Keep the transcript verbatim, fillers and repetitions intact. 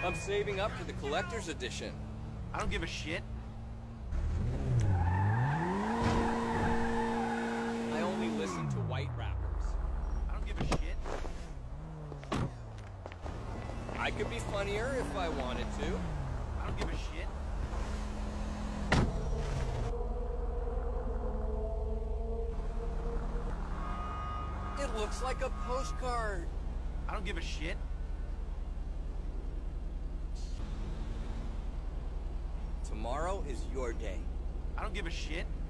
I'm saving up for the collector's edition. I don't give a shit. I only listen to white rappers. I don't give a shit. I could be funnier if I wanted to. I don't give a shit. It looks like a postcard. I don't give a shit. Tomorrow is your day. I don't give a shit.